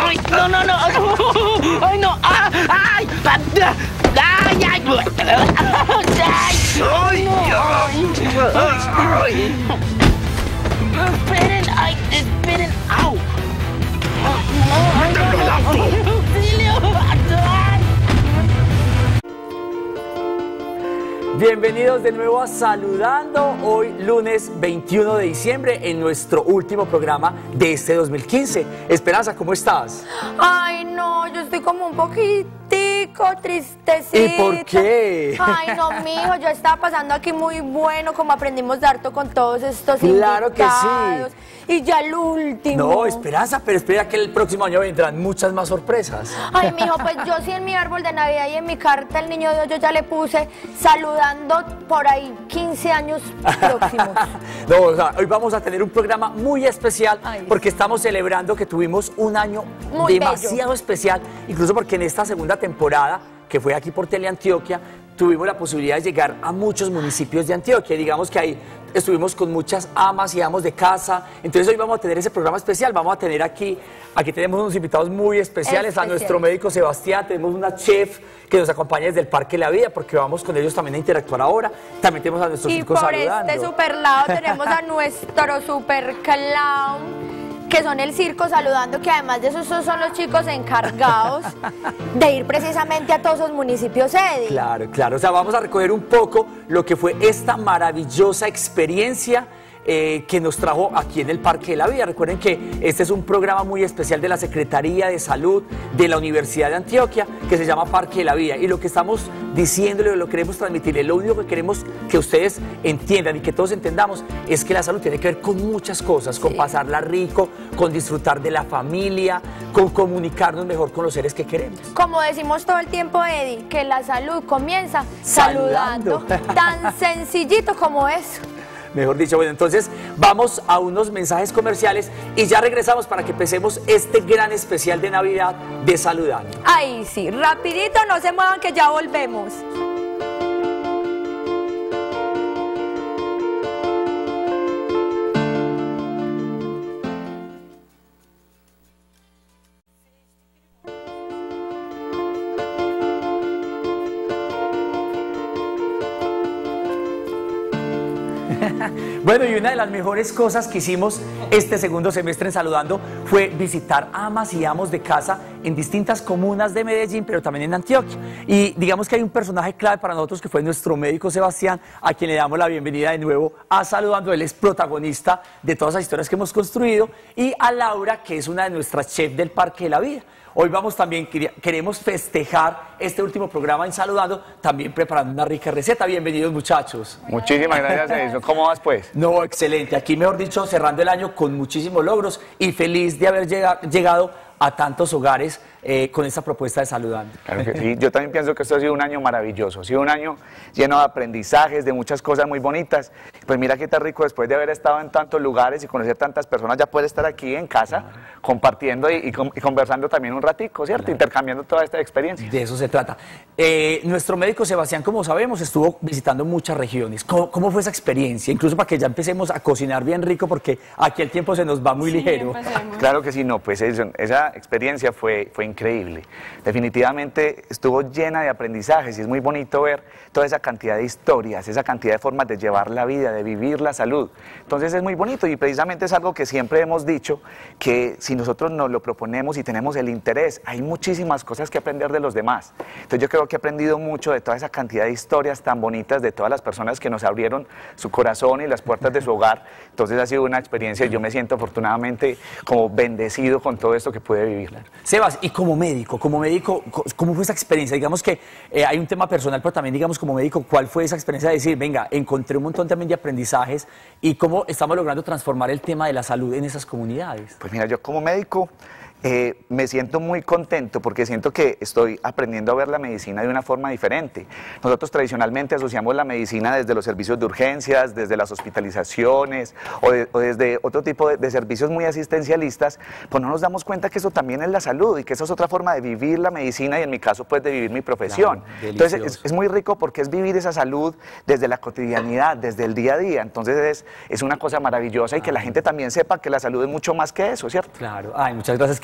¡Ay, no, no, no! ¡Ay, no! ¡Ay! ¡Ay! ¡Ay! ¡Ay! ¡Ay! ¡Esperen! ¡Ay! ¡Esperen! ¡Au! Bienvenidos de nuevo a Saludando, hoy lunes 21 de diciembre en nuestro último programa de este 2015. Esperanza, ¿cómo estás? Ay, no, yo estoy como un poquitico tristecita. ¿Y por qué? Ay, no, mijo, yo estaba pasando aquí muy bueno, como aprendimos de harto con todos estos Claro invitados. que sí. Y ya el último. No, Esperanza, pero espera que el próximo año vendrán muchas más sorpresas. Ay, mijo, pues yo sí en mi árbol de Navidad y en mi carta el niño Dios yo ya le puse saludando por ahí 15 años próximos. No, o sea, hoy vamos a tener un programa muy especial. Ay, porque estamos celebrando que tuvimos un año muy demasiado especial, incluso porque en esta segunda temporada, que fue aquí por Teleantioquia, tuvimos la posibilidad de llegar a muchos municipios de Antioquia. Digamos que ahí estuvimos con muchas amas y amos de casa. Entonces hoy vamos a tener ese programa especial. Vamos a tener aquí tenemos unos invitados muy especiales. A nuestro médico Sebastián, tenemos una chef que nos acompaña desde el Parque La Vida, porque vamos con ellos también a interactuar ahora. También tenemos a nuestro circo saludando. Y por este super lado tenemos a nuestro super clown, que son el circo saludando, que además de eso son los chicos encargados de ir precisamente a todos los municipios, Eddie. Claro, claro. O sea, vamos a recoger un poco lo que fue esta maravillosa experiencia que nos trajo aquí en el Parque de la Vida. Recuerden que este es un programa muy especial de la Secretaría de Salud de la Universidad de Antioquia, que se llama Parque de la Vida. Y lo que estamos diciéndole, lo queremos transmitirle, lo único que queremos que ustedes entiendan y que todos entendamos es que la salud tiene que ver con muchas cosas, con pasarla rico, con disfrutar de la familia, con comunicarnos mejor con los seres que queremos. Como decimos todo el tiempo, Eddie, que la salud comienza saludando. Tan sencillito como eso. Mejor dicho, bueno, entonces vamos a unos mensajes comerciales y ya regresamos para que empecemos este gran especial de Navidad de Saludando. Ay, sí, rapidito, no se muevan que ya volvemos. Bueno, y una de las mejores cosas que hicimos este segundo semestre en Saludando fue visitar amas y amos de casa en distintas comunas de Medellín, pero también en Antioquia. Y digamos que hay un personaje clave para nosotros que fue nuestro médico Sebastián, a quien le damos la bienvenida de nuevo a Saludando. Él es protagonista de todas las historias que hemos construido, y a Laura, que es una de nuestras chefs del Parque de la Vida. Hoy vamos también, queremos festejar este último programa en Saludando, también preparando una rica receta. Bienvenidos, muchachos. Muchísimas gracias, Edison. ¿Cómo vas, pues? No, excelente. Aquí, mejor dicho, cerrando el año con muchísimos logros y feliz de haber llegado a tantos hogares con esta propuesta de Saludando. Claro que sí. Yo también pienso que esto ha sido un año maravilloso, ha sido un año lleno de aprendizajes, de muchas cosas muy bonitas. Pues mira qué tan rico, después de haber estado en tantos lugares y conocer tantas personas, ya puedes estar aquí en casa compartiendo y conversando también un ratico, ¿cierto? Intercambiando toda esta experiencia. De eso se trata. Nuestro médico Sebastián, como sabemos, estuvo visitando muchas regiones. ¿Cómo fue esa experiencia? Incluso para que ya empecemos a cocinar bien rico, porque aquí el tiempo se nos va muy ligero. Claro que sí, no, pues esa experiencia fue increíble. Definitivamente estuvo llena de aprendizajes y es muy bonito ver toda esa cantidad de historias, esa cantidad de formas de llevar la vida, de vivir la salud. Entonces es muy bonito y precisamente es algo que siempre hemos dicho, que si nosotros nos lo proponemos y tenemos el interés, hay muchísimas cosas que aprender de los demás. Entonces yo creo que he aprendido mucho de toda esa cantidad de historias tan bonitas de todas las personas que nos abrieron su corazón y las puertas de su hogar. Entonces ha sido una experiencia y yo me siento afortunadamente como bendecido con todo esto que pude vivir. Sebas, y como médico, ¿cómo fue esa experiencia? Digamos que hay un tema personal, pero también digamos como médico, ¿cuál fue esa experiencia de decir, venga, encontré un montón también de aprendizajes y cómo estamos logrando transformar el tema de la salud en esas comunidades? Pues mira, yo como médico me siento muy contento porque siento que estoy aprendiendo a ver la medicina de una forma diferente. Nosotros tradicionalmente asociamos la medicina desde los servicios de urgencias, desde las hospitalizaciones o desde otro tipo de servicios muy asistencialistas, pues no nos damos cuenta que eso también es la salud y que eso es otra forma de vivir la medicina y en mi caso pues de vivir mi profesión. Claro, entonces es muy rico porque es vivir esa salud desde la cotidianidad, desde el día a día. Entonces es una cosa maravillosa y que la gente también sepa que la salud es mucho más que eso, ¿cierto? Claro. Ay, muchas gracias.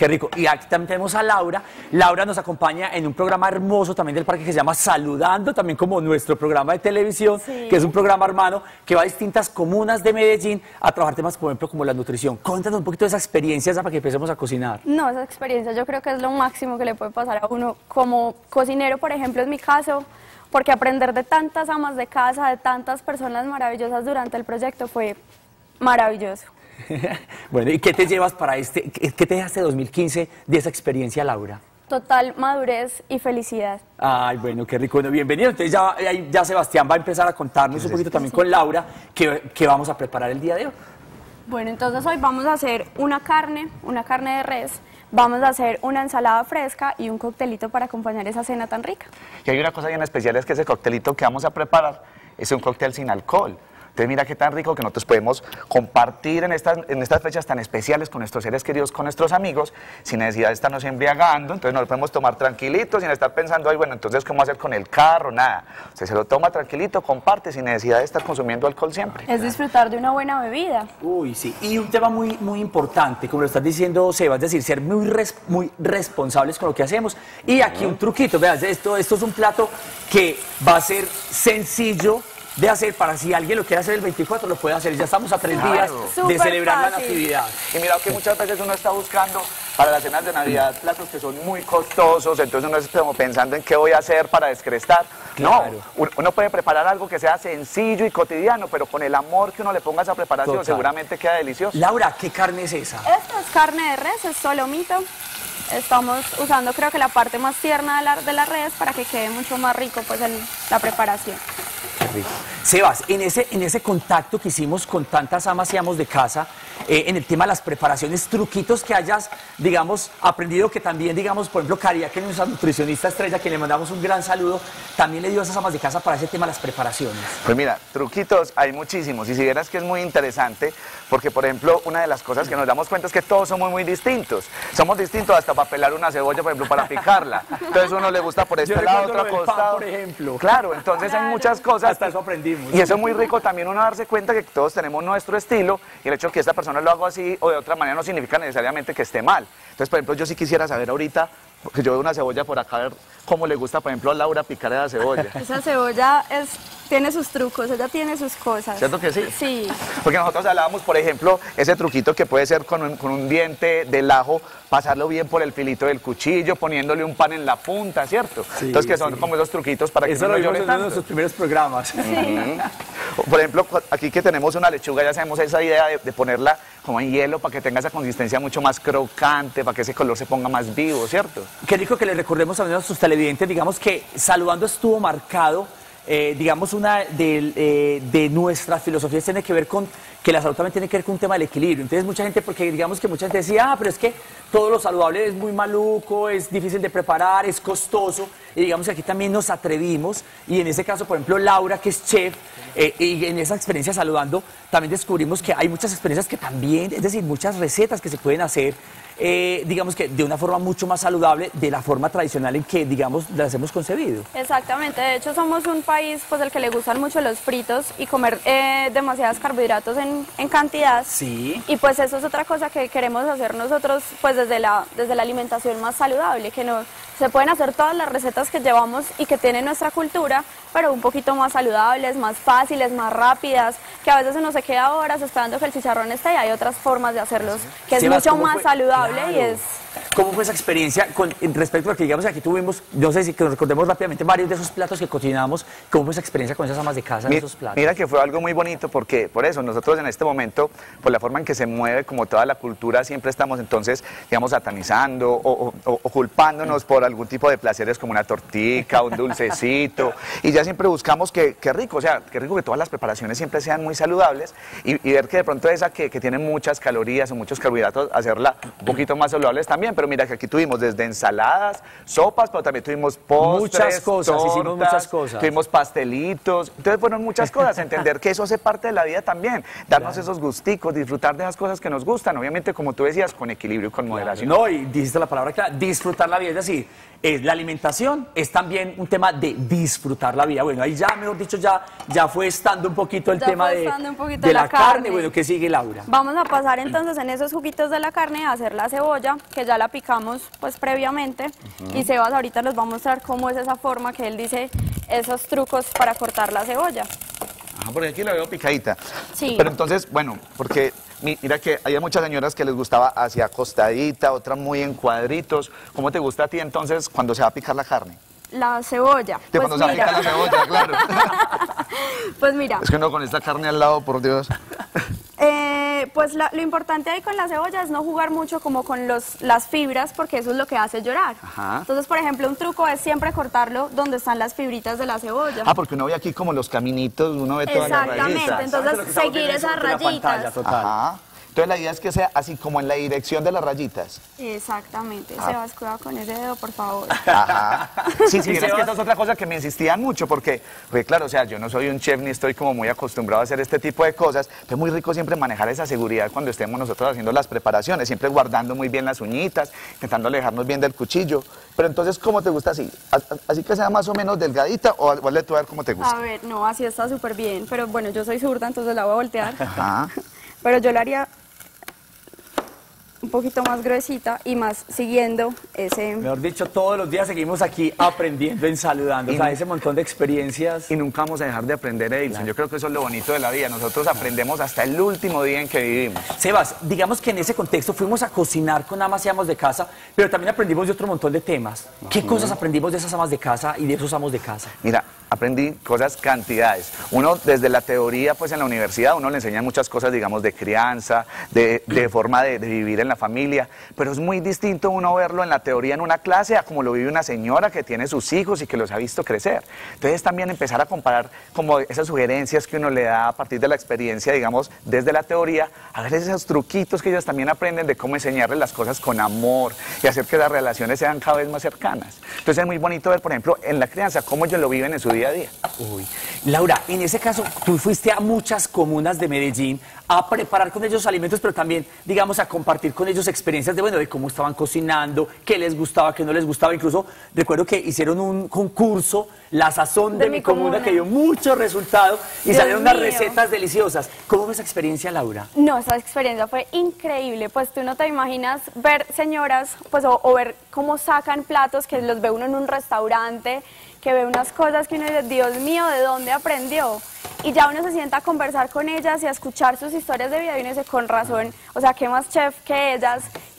Qué rico. Y aquí también tenemos a Laura. Laura nos acompaña en un programa hermoso también del parque que se llama Saludando, también como nuestro programa de televisión, Sí. que es un programa hermano que va a distintas comunas de Medellín a trabajar temas, por ejemplo, como la nutrición. Cuéntanos un poquito de esa experiencia para que empecemos a cocinar. No, esa experiencia yo creo que es lo máximo que le puede pasar a uno como cocinero, por ejemplo, en mi caso, porque aprender de tantas amas de casa, de tantas personas maravillosas durante el proyecto fue maravilloso. Bueno, ¿y qué te llevas para qué te dejaste 2015 de esa experiencia, Laura? Total madurez y felicidad. Ay, bueno, qué rico. Bueno, bienvenido. Entonces ya Sebastián va a empezar a contarnos un poquito también con Laura qué vamos a preparar el día de hoy. Bueno, entonces hoy vamos a hacer una carne de res, vamos a hacer una ensalada fresca y un coctelito para acompañar esa cena tan rica. Y hay una cosa bien especial, es que ese coctelito que vamos a preparar es un cóctel sin alcohol. Entonces mira qué tan rico que nosotros podemos compartir en estas fechas tan especiales con nuestros seres queridos, con nuestros amigos, sin necesidad de estarnos embriagando. Entonces nos lo podemos tomar tranquilitos, sin estar pensando, ay, bueno, entonces ¿cómo hacer con el carro? Nada. Usted se lo toma tranquilito, comparte, sin necesidad de estar consumiendo alcohol siempre. Es disfrutar de una buena bebida. Uy, sí. Y un tema muy, muy importante, como lo estás diciendo, Seba, es decir, ser muy responsables con lo que hacemos. Y aquí un truquito, veas, esto es un plato que va a ser sencillo de hacer para si alguien lo quiere hacer el 24, lo puede hacer. Ya estamos a 3 días de Súper celebrar la fácil. Natividad. Y mira que muchas veces uno está buscando para las cenas de Navidad platos que son muy costosos, entonces uno está como pensando en qué voy a hacer para descrestar. Claro. No, uno puede preparar algo que sea sencillo y cotidiano, pero con el amor que uno le ponga a esa preparación, Total. seguramente queda delicioso. Laura, ¿qué carne es esa? Esto es carne de res, es solomito. Estamos usando creo que la parte más tierna de la res para que quede mucho más rico pues la preparación. Qué rico. Sebas, en ese contacto que hicimos con tantas amas y amos de casa, en el tema de las preparaciones, truquitos que hayas, digamos, aprendido que también, digamos, por ejemplo, Caría, que es nuestra nutricionista estrella, que le mandamos un gran saludo, también le dio a esas amas de casa para ese tema de las preparaciones. Pues mira, truquitos hay muchísimos, y si vieras que es muy interesante, porque por ejemplo, una de las cosas que nos damos cuenta es que todos somos muy distintos. Somos distintos hasta para pelar una cebolla, por ejemplo, para picarla. Entonces uno le gusta por este lado, otro costado. por ejemplo. Claro, entonces hay muchas cosas. Hasta eso aprendimos. Y eso es muy rico también uno darse cuenta que todos tenemos nuestro estilo, y el hecho de que esta persona lo haga así o de otra manera no significa necesariamente que esté mal. Entonces, por ejemplo, yo sí quisiera saber ahorita, porque yo veo una cebolla por acá, a ver cómo le gusta, por ejemplo, a Laura picar esa cebolla. Esa cebolla tiene sus trucos, ella tiene sus cosas. ¿Cierto que sí? Sí. Porque nosotros hablábamos, por ejemplo, ese truquito que puede ser con un diente del ajo, pasarlo bien por el filito del cuchillo, poniéndole un pan en la punta, ¿cierto? Sí, Entonces, que son sí. como esos truquitos para que Eso uno lo no vimos llore en uno de tanto. nuestros primeros programas. Por ejemplo, aquí que tenemos una lechuga, ya sabemos esa idea de ponerla como en hielo para que tenga esa consistencia mucho más crocante, para que ese color se ponga más vivo, ¿cierto? Qué rico que le recordemos también a nuestros televidentes, digamos que Saludando estuvo marcado, digamos, una de nuestras filosofías tiene que ver con que la salud también tiene que ver con un tema del equilibrio. Entonces mucha gente, porque digamos que mucha gente decía, pero es que todo lo saludable es muy maluco, es difícil de preparar, es costoso, y digamos que aquí también nos atrevimos, y en ese caso, por ejemplo, Laura, que es chef, y en esa experiencia Saludando, también descubrimos que hay muchas experiencias que también, es decir, muchas recetas que se pueden hacer, digamos que de una forma mucho más saludable, de la forma tradicional en que, digamos, las hemos concebido. Exactamente, de hecho somos un país pues al que le gustan mucho los fritos y comer demasiados carbohidratos en cantidad. Sí. Y pues eso es otra cosa que queremos hacer nosotros pues desde la alimentación más saludable, que no se pueden hacer todas las recetas que llevamos y que tiene nuestra cultura, pero un poquito más saludables, más fáciles, más rápidas, que a veces uno se queda horas esperando que el chicharrón esté y hay otras formas de hacerlos, que es Sebas, mucho ¿cómo más fue? saludable Claro. y es... ¿Cómo fue esa experiencia respecto a lo que digamos aquí tuvimos, no sé si que nos recordemos rápidamente varios de esos platos que cocinamos, cómo fue esa experiencia con esas amas de casa en esos platos? Mira que fue algo muy bonito porque por eso nosotros en este momento, por la forma en que se mueve como toda la cultura, siempre estamos entonces, digamos, satanizando o culpándonos por algún tipo de placeres como una tortica, un dulcecito, y ya siempre buscamos que rico, o sea, que rico que todas las preparaciones siempre sean muy saludables y ver que de pronto esa que tiene muchas calorías o muchos carbohidratos, hacerla un poquito más saludables también, pero mira que aquí tuvimos desde ensaladas, sopas, pero también tuvimos postres, Muchas cosas, hicimos tortas, muchas cosas. tuvimos pastelitos, entonces fueron muchas cosas, entender que eso hace parte de la vida también, darnos esos gusticos, disfrutar de esas cosas que nos gustan, obviamente como tú decías, con equilibrio y con moderación. No, y dijiste la palabra clara, disfrutar la vida, es decir, la alimentación es también un tema de disfrutar la vida. Bueno, ahí ya, mejor dicho, ya fue estando un poquito el Ya tema fue de estando un poquito la la carne. carne. Bueno, ¿qué sigue, Laura? Vamos a pasar entonces en esos juguitos de la carne a hacer la cebolla, que ya ya la picamos pues previamente y Sebas ahorita nos va a mostrar cómo es esa forma que él dice, esos trucos para cortar la cebolla. Ajá, porque aquí la veo picadita. Sí. Pero entonces, bueno, porque mira que hay muchas señoras que les gustaba así acostadita, otras muy en cuadritos. ¿Cómo te gusta a ti entonces cuando se va a picar la carne? La cebolla. De cuando se va a picar la cebolla, claro. Pues mira. Es que no, con esta carne al lado, por Dios. Pues lo importante ahí con la cebolla es no jugar mucho como con las fibras, porque eso es lo que hace llorar. Ajá. Entonces, por ejemplo, un truco es siempre cortarlo donde están las fibritas de la cebolla. Ah, porque uno ve aquí como los caminitos, uno ve todas las rayitas. Exactamente, entonces seguir esas rayitas. Ajá. Entonces la idea es que sea así como en la dirección de las rayitas. Exactamente. Sebas, cuidado con ese dedo, por favor. Ajá. Sí, sí, es que esa es otra cosa que me insistían mucho, porque claro, o sea, yo no soy un chef ni estoy como muy acostumbrado a hacer este tipo de cosas, pero es muy rico siempre manejar esa seguridad cuando estemos nosotros haciendo las preparaciones, siempre guardando muy bien las uñitas, intentando alejarnos bien del cuchillo. Pero entonces, ¿cómo te gusta así? ¿Así que sea más o menos delgadita o vale tú a ver cómo te gusta? A ver, no, así está súper bien, pero bueno, yo soy zurda, entonces la voy a voltear. Ajá. Pero yo la haría un poquito más gruesita y más siguiendo ese... Mejor dicho, todos los días seguimos aquí aprendiendo en Saludando, o sea, ese montón de experiencias. Y nunca vamos a dejar de aprender, Edilson. Claro. Yo creo que eso es lo bonito de la vida. Nosotros aprendemos hasta el último día en que vivimos. Sebas, digamos que en ese contexto fuimos a cocinar con amas y amos de casa, pero también aprendimos de otro montón de temas. ¿Qué cosas aprendimos de esas amas de casa y de esos amos de casa? Mira, aprendí cosas, cantidades. Uno, desde la teoría, pues en la universidad, uno le enseña muchas cosas, digamos, de crianza, de forma de vivir en la familia, pero es muy distinto uno verlo en la teoría en una clase a como lo vive una señora que tiene sus hijos y que los ha visto crecer. Entonces también empezar a comparar como esas sugerencias que uno le da a partir de la experiencia, digamos, desde la teoría, a ver esos truquitos que ellos también aprenden de cómo enseñarles las cosas con amor y hacer que las relaciones sean cada vez más cercanas. Entonces es muy bonito ver, por ejemplo, en la crianza, cómo ellos lo viven en su día a día. Uy. Laura, en ese caso, tú fuiste a muchas comunas de Medellín a preparar con ellos alimentos, pero también, digamos, a compartir con ellos experiencias de, bueno, de cómo estaban cocinando, qué les gustaba, qué no les gustaba. Incluso recuerdo que hicieron un concurso, La Sazón de mi comuna, que dio mucho resultado y salieron unas recetas deliciosas. ¿Cómo fue esa experiencia, Laura? No, esa experiencia fue increíble. Pues tú no te imaginas ver señoras, pues o ver cómo sacan platos, que los ve uno en un restaurante, que ve unas cosas que uno dice, Dios mío, ¿de dónde aprendió? Y ya uno se sienta a conversar con ellas y a escuchar sus historias de vida y uno dice, con razón, o sea, qué más chef que ellas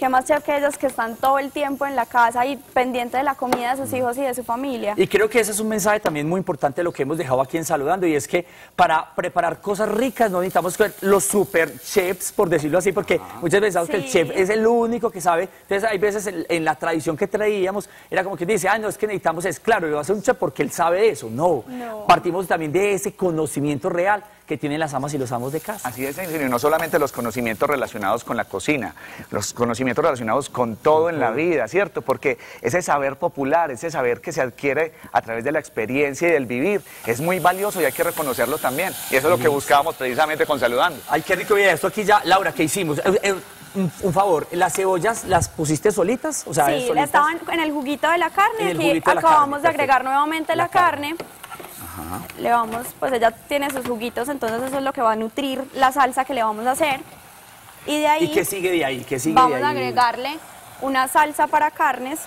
que están todo el tiempo en la casa y pendientes de la comida de sus hijos y de su familia. Y creo que ese es un mensaje también muy importante de lo que hemos dejado aquí en Saludando, y es que para preparar cosas ricas no necesitamos ser los super chefs, por decirlo así, porque muchas veces pensamos que el chef es el único que sabe. Entonces hay veces en la tradición que traíamos era como que dice, no, es que necesitamos, claro, lo va a hacer un chef porque él sabe de eso. No, partimos también de ese conocimiento real que tienen las amas y los amos de casa. Así es, y no solamente los conocimientos relacionados con la cocina, los conocimientos relacionados con todo en la vida, ¿cierto? Porque ese saber popular, ese saber que se adquiere a través de la experiencia y del vivir, es muy valioso y hay que reconocerlo también. Y eso es lo que buscábamos precisamente con Saludando. Ay, qué rico vida. Esto aquí ya, Laura, ¿qué hicimos? Un favor, ¿las cebollas las pusiste solitas? O sea, sí, solitas. Estaban en el juguito de la carne, aquí acabamos de agregar nuevamente la carne. Ajá. Le vamos, pues ella tiene sus juguitos, entonces eso es lo que va a nutrir la salsa que le vamos a hacer. Y de ahí... ¿Y qué sigue de ahí? ¿Qué sigue vamos de ahí? a agregarle una salsa para carnes.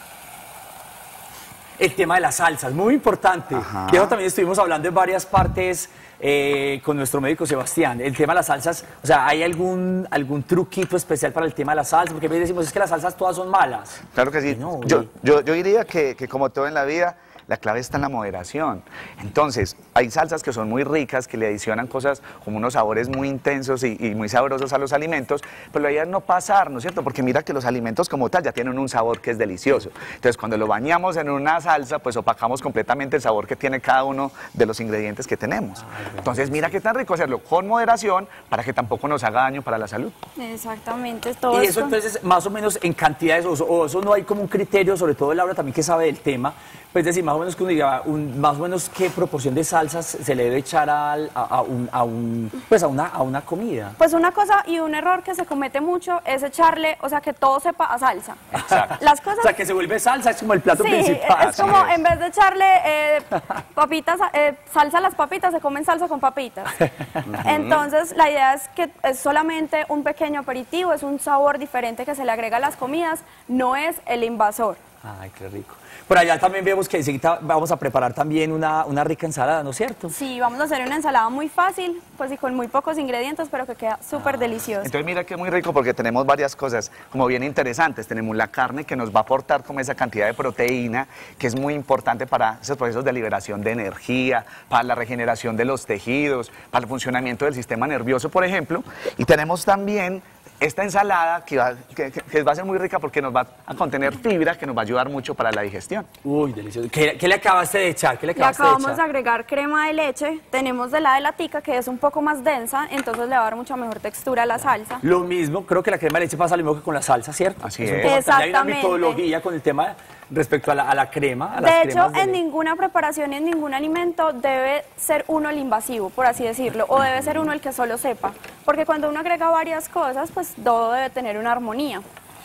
El tema de las salsas, muy importante. De eso también estuvimos hablando en varias partes con nuestro médico Sebastián. El tema de las salsas, o sea, ¿hay algún truquito especial para el tema de las salsas? Porque a veces decimos, es que las salsas todas son malas. Claro que sí. No, yo diría que como todo en la vida, la clave está en la moderación. Entonces, hay salsas que son muy ricas, que le adicionan cosas como unos sabores muy intensos y muy sabrosos a los alimentos, pero la idea es no pasar, ¿no es cierto? Porque mira que los alimentos como tal ya tienen un sabor que es delicioso. Entonces, cuando lo bañamos en una salsa, pues opacamos completamente el sabor que tiene cada uno de los ingredientes que tenemos. Entonces, mira qué tan rico hacerlo con moderación para que tampoco nos haga daño para la salud. Exactamente. Todo y eso entonces, más o menos en cantidades, o eso no hay como un criterio, sobre todo Laura también que sabe del tema, pues decir, más o menos que uno diga, más o menos qué proporción de salsas se le debe echar a una comida? Pues una cosa y un error que se comete mucho es echarle, o sea, que todo sepa a salsa. Exacto. Las cosas... O sea, que se vuelve salsa, es como el plato Sí, principal. es como en vez de echarle papitas, salsa a las papitas, se comen salsa con papitas. Entonces, la idea es que es solamente un pequeño aperitivo, es un sabor diferente que se le agrega a las comidas, no es el invasor. Ay, qué rico. Por allá también vemos que enseguida vamos a preparar también una rica ensalada, ¿no es cierto? Sí, vamos a hacer una ensalada muy fácil, pues y con muy pocos ingredientes, pero que queda súper deliciosa. Entonces mira que es muy rico porque tenemos varias cosas como bien interesantes. Tenemos la carne que nos va a aportar como esa cantidad de proteína que es muy importante para esos procesos de liberación de energía, para la regeneración de los tejidos, para el funcionamiento del sistema nervioso, por ejemplo. Y tenemos también esta ensalada que va a ser muy rica porque nos va a contener fibra que nos va a ayudar mucho para la digestión. Uy, delicioso. ¿Qué le acabaste de echar? ¿Qué le Le acabaste de acabamos echar? de agregar crema de leche, tenemos de la tica que es un poco más densa, entonces le va a dar mucha mejor textura a la salsa. Lo mismo, creo que la crema de leche pasa lo mismo que con la salsa, ¿cierto? Así un es. poco- Hay una Exactamente. metodología con el tema respecto a la crema. A las De hecho, cremas de en leche. ninguna preparación, en ningún alimento debe ser uno el invasivo, por así decirlo, o debe ser uno el que solo sepa, porque cuando uno agrega varias cosas, pues todo debe tener una armonía.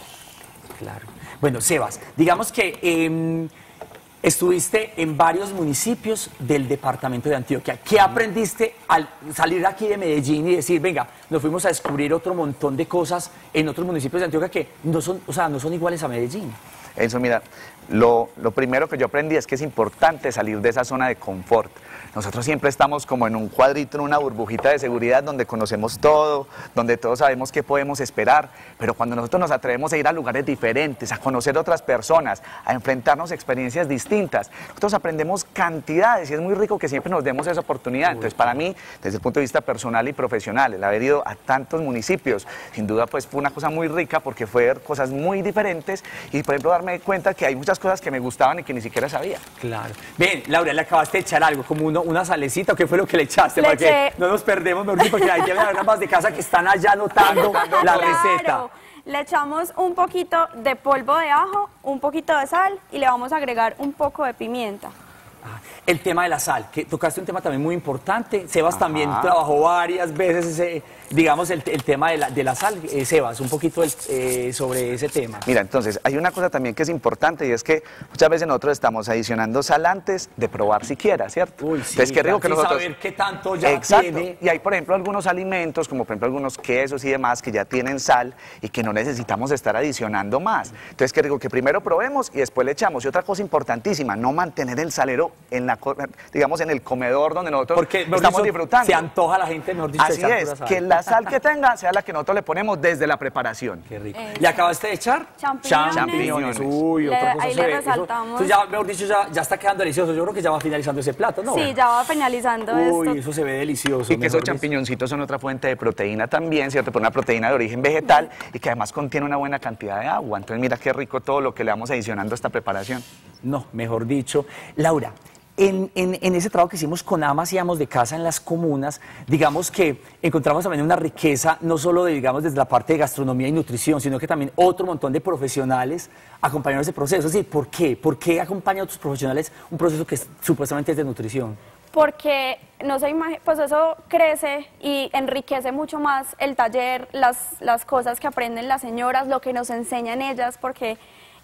Claro. Bueno, Sebas, digamos que estuviste en varios municipios del departamento de Antioquia. ¿Qué aprendiste al salir aquí de Medellín y decir, venga, nos fuimos a descubrir otro montón de cosas en otros municipios de Antioquia que no son, o sea, no son iguales a Medellín? Eso, mira, lo primero que yo aprendí es que es importante salir de esa zona de confort. Nosotros siempre estamos como en un cuadrito, en una burbujita de seguridad donde conocemos todo, donde todos sabemos qué podemos esperar, pero cuando nosotros nos atrevemos a ir a lugares diferentes, a conocer otras personas, a enfrentarnos a experiencias distintas, nosotros aprendemos cantidades y es muy rico que siempre nos demos esa oportunidad. Entonces, para mí, desde el punto de vista personal y profesional, el haber ido a tantos municipios, sin duda pues fue una cosa muy rica porque fue ver cosas muy diferentes y, por ejemplo, darme cuenta que hay muchas cosas que me gustaban y que ni siquiera sabía. Claro. Bien, Laura, le acabaste de echar algo, como una salecita, ¿o qué fue lo que le echaste? Le Para que eché- no nos perdemos, mejor dicho, porque hay que ver más de casa que están allá anotando la receta. Claro, le echamos un poquito de polvo de ajo, un poquito de sal y le vamos a agregar un poco de pimienta. Ah, el tema de la sal, que tocaste un tema también muy importante. Sebas también trabajó varias veces digamos, el tema de la sal. Sebas, un poquito sobre ese tema. Mira, entonces, hay una cosa también que es importante y es que muchas veces nosotros estamos adicionando sal antes de probar siquiera, ¿cierto? Uy, sí, entonces, qué rico que sin nosotros... saber qué tanto ya Exacto. tiene. Y hay, por ejemplo, algunos alimentos, como por ejemplo algunos quesos y demás, que ya tienen sal y que no necesitamos estar adicionando más. Entonces, qué rico que primero probemos y después le echamos. Y otra cosa importantísima, no mantener el salero digamos, en el comedor donde nosotros Porque mejor estamos dicho, disfrutando. se antoja a la gente, mejor dicho, Así echar es, pura sal. que la sal que tenga sea la que nosotros le ponemos desde la preparación. Qué rico. ¿Le acabaste de echar? Champiñones. Champiñones. Uy, Le- otra cosa ahí se le ve. resaltamos. Eso ya, mejor dicho, ya está quedando delicioso. Yo creo que ya va finalizando ese plato, ¿no? Sí, ya va finalizando Uy, esto. eso se ve delicioso. Y que esos mejor dicho. champiñoncitos son otra fuente de proteína también, ¿cierto? Por una proteína de origen vegetal y que además contiene una buena cantidad de agua. Entonces, mira qué rico todo lo que le vamos adicionando a esta preparación. No, mejor dicho. Laura, en ese trabajo que hicimos con Amas y Amos de Casa en las comunas, digamos que encontramos también una riqueza, no solo digamos, desde la parte de gastronomía y nutrición, sino que también otro montón de profesionales acompañaron ese proceso. Es decir, ¿por qué? ¿Por qué acompañan a otros profesionales un proceso que supuestamente es de nutrición? Porque no se pues eso crece y enriquece mucho más el taller, las cosas que aprenden las señoras, lo que nos enseñan ellas, porque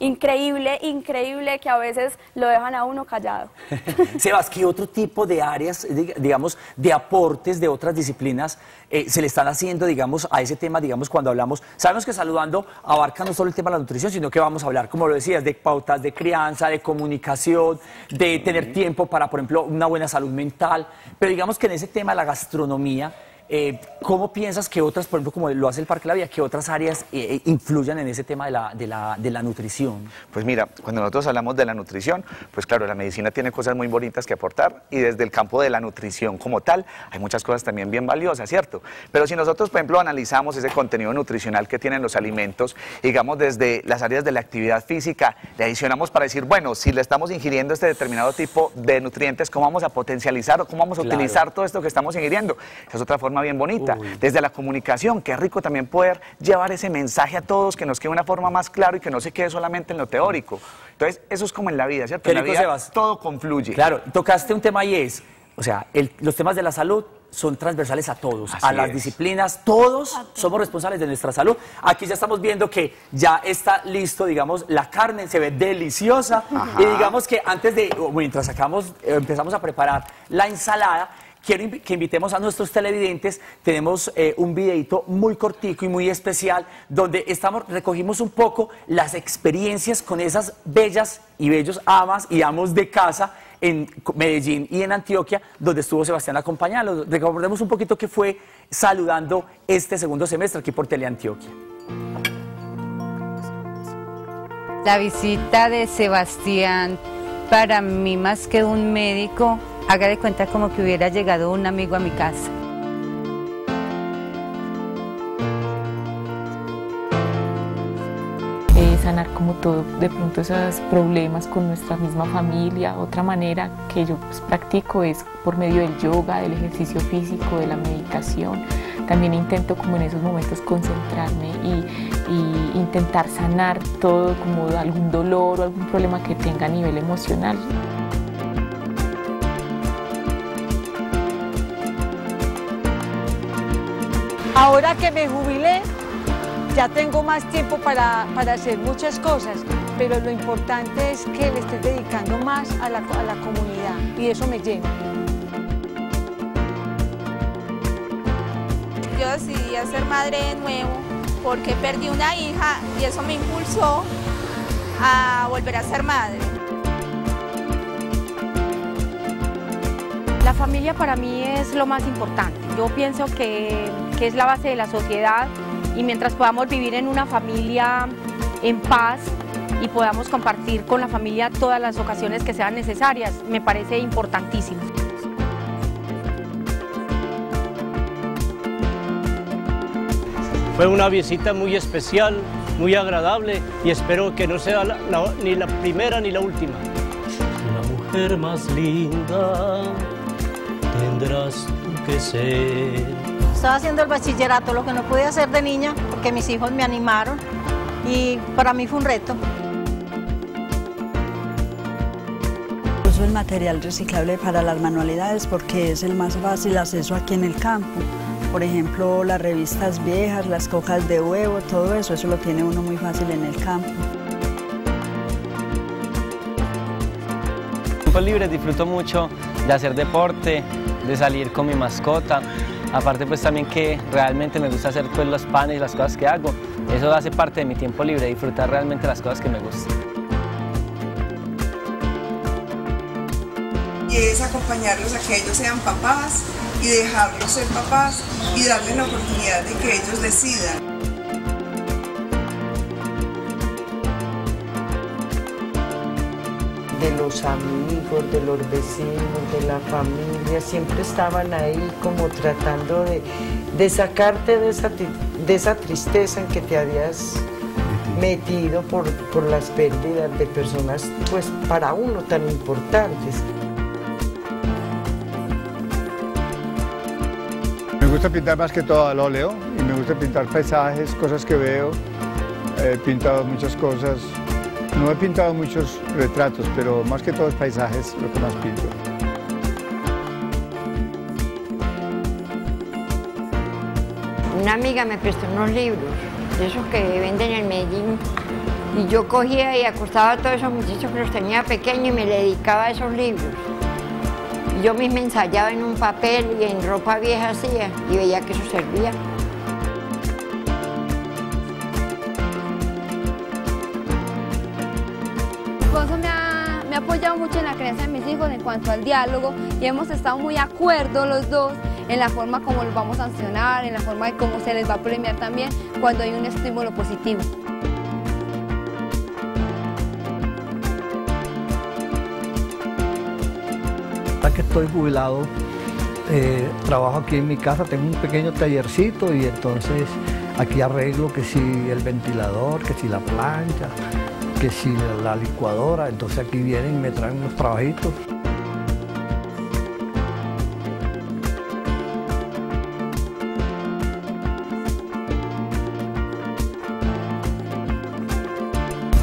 increíble que a veces lo dejan a uno callado. Sebas, ¿qué otro tipo de áreas, digamos, de aportes de otras disciplinas se le están haciendo, digamos, a ese tema, digamos, cuando hablamos? Sabemos que Saludando abarca no solo el tema de la nutrición, sino que vamos a hablar, como lo decías, de pautas de crianza, de comunicación, de tener tiempo para, por ejemplo, una buena salud mental. Pero digamos que en ese tema de la gastronomía, ¿cómo piensas que otras, por ejemplo, como lo hace el Parque La Vida, que otras áreas influyan en ese tema de la nutrición? Pues mira, cuando nosotros hablamos de la nutrición, pues claro, la medicina tiene cosas muy bonitas que aportar y desde el campo de la nutrición como tal, hay muchas cosas también bien valiosas, ¿cierto? Pero si nosotros, por ejemplo, analizamos ese contenido nutricional que tienen los alimentos, digamos desde las áreas de la actividad física, le adicionamos para decir, bueno, si le estamos ingiriendo este determinado tipo de nutrientes, ¿cómo vamos a potencializar o cómo vamos a utilizar todo esto que estamos ingiriendo? Esa es otra forma forma bien bonita. Desde la comunicación, qué rico también poder llevar ese mensaje a todos, que nos quede una forma más claro y que no se quede solamente en lo teórico. Entonces, eso es como en la vida, ¿cierto? Qué En la rico, vida Sebas. todo confluye. Claro, tocaste un tema y es, o sea, los temas de la salud son transversales a todos, Así a las es. disciplinas, todos somos responsables de nuestra salud. Aquí ya estamos viendo que ya está listo, digamos, la carne se ve deliciosa. Y digamos que antes de, mientras empezamos a preparar la ensalada, quiero que invitemos a nuestros televidentes. Tenemos un videito muy cortico y muy especial donde recogimos un poco las experiencias con esas bellas y bellos amas y amos de casa en Medellín y en Antioquia, donde estuvo Sebastián acompañándolos. Recordemos un poquito que fue saludando este segundo semestre aquí por Teleantioquia. La visita de Sebastián, para mí más que un médico, haga de cuenta como que hubiera llegado un amigo a mi casa. Sanar como todo, de pronto esos problemas con nuestra misma familia. Otra manera que yo practico es por medio del yoga, del ejercicio físico, de la meditación. También intento como en esos momentos concentrarme y intentar sanar todo, como algún dolor o algún problema que tenga a nivel emocional. Ahora que me jubilé, ya tengo más tiempo para hacer muchas cosas, pero lo importante es que le estoy dedicando más a la comunidad y eso me llena. Yo decidí ser madre de nuevo porque perdí una hija y eso me impulsó a volver a ser madre. La familia para mí es lo más importante. Yo pienso que es la base de la sociedad. Y mientras podamos vivir en una familia en paz y podamos compartir con la familia todas las ocasiones que sean necesarias, me parece importantísimo. Fue una visita muy especial, muy agradable y espero que no sea ni la primera ni la última. La mujer más linda tendrás tú que ser. Estaba haciendo el bachillerato, lo que no pude hacer de niña, porque mis hijos me animaron y para mí fue un reto. Uso el material reciclable para las manualidades porque es el más fácil acceso aquí en el campo. Por ejemplo, las revistas viejas, las cocas de huevo, todo eso lo tiene uno muy fácil en el campo. En tiempos libres disfruto mucho de hacer deporte, de salir con mi mascota. Aparte pues también que realmente me gusta hacer pues los panes y las cosas que hago. Eso hace parte de mi tiempo libre, disfrutar realmente las cosas que me gustan. Y es acompañarlos a que ellos sean papás y dejarlos ser papás y darles la oportunidad de que ellos decidan. De los amigos, de los vecinos, de la familia, siempre estaban ahí como tratando de sacarte de esa tristeza en que te habías metido por las pérdidas de personas, pues para uno tan importantes. Me gusta pintar más que todo al óleo y me gusta pintar paisajes, cosas que veo. He pintado muchas cosas. No he pintado muchos retratos, pero más que todo es paisajes lo que más pinto. Una amiga me prestó unos libros, de esos que venden en Medellín, y yo cogía y acostaba a todos esos muchachos que los tenía pequeños y me dedicaba a esos libros. Y yo misma ensayaba en un papel y en ropa vieja hacía, y veía que eso servía. Me ha apoyado mucho en la crianza de mis hijos en cuanto al diálogo y hemos estado muy de acuerdo los dos en la forma como los vamos a sancionar, en la forma de cómo se les va a premiar también cuando hay un estímulo positivo. Ahora que estoy jubilado, trabajo aquí en mi casa, tengo un pequeño tallercito y entonces aquí arreglo que si el ventilador, que si la plancha, que si la licuadora, entonces aquí vienen y me traen unos trabajitos.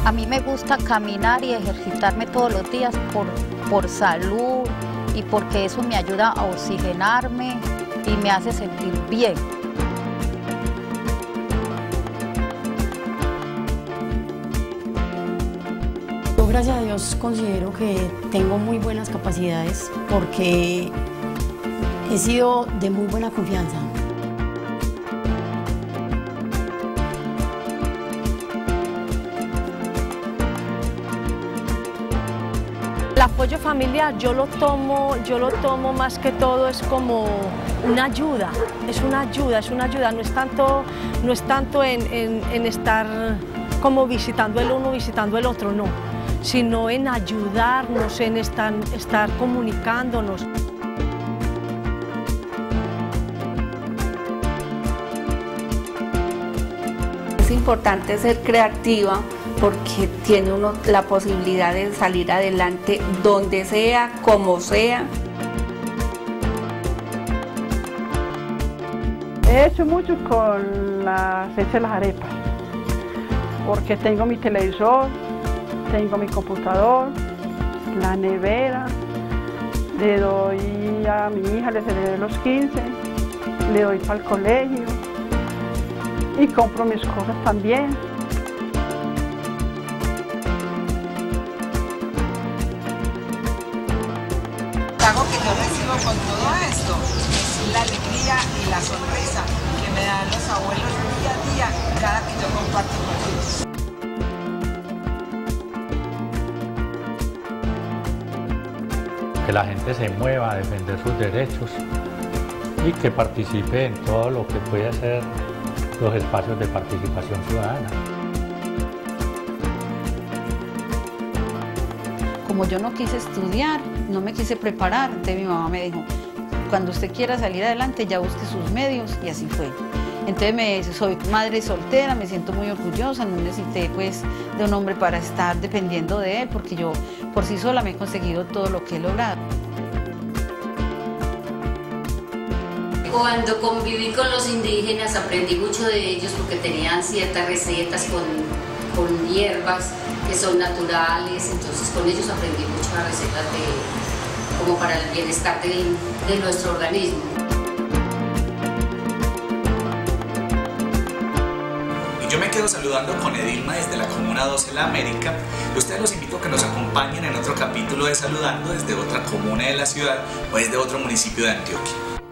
A mí me gusta caminar y ejercitarme todos los días por salud y porque eso me ayuda a oxigenarme y me hace sentir bien. Yo, gracias a Dios, considero que tengo muy buenas capacidades porque he sido de muy buena confianza. El apoyo familiar yo lo tomo más que todo es como una ayuda, no es tanto en estar como visitando el uno, visitando el otro, no, sino en ayudarnos, en estar comunicándonos. Es importante ser creativa porque tiene uno la posibilidad de salir adelante donde sea, como sea. He hecho mucho con las hechas de las arepas, porque tengo mi televisor, tengo mi computador, la nevera, le doy a mi hija, le celebré los 15, le doy para el colegio y compro mis cosas también. Algo que yo recibo con todo esto es la alegría y la sonrisa que me dan los abuelos día a día cada que yo comparto con ellos. Que la gente se mueva a defender sus derechos y que participe en todo lo que puede ser los espacios de participación ciudadana. Como yo no quise estudiar, no me quise preparar, entonces mi mamá me dijo, cuando usted quiera salir adelante ya busque sus medios, y así fue. Entonces soy madre soltera, me siento muy orgullosa, no necesité pues de un hombre para estar dependiendo de él, porque yo por sí sola me he conseguido todo lo que he logrado. Cuando conviví con los indígenas aprendí mucho de ellos porque tenían ciertas recetas con hierbas que son naturales, entonces con ellos aprendí muchas recetas como para el bienestar de nuestro organismo. Y yo me quedo saludando con Edilma desde la Comuna 12 La América. Y ustedes los invito a que nos acompañen en otro capítulo de Saludando desde otra comuna de la ciudad o desde otro municipio de Antioquia.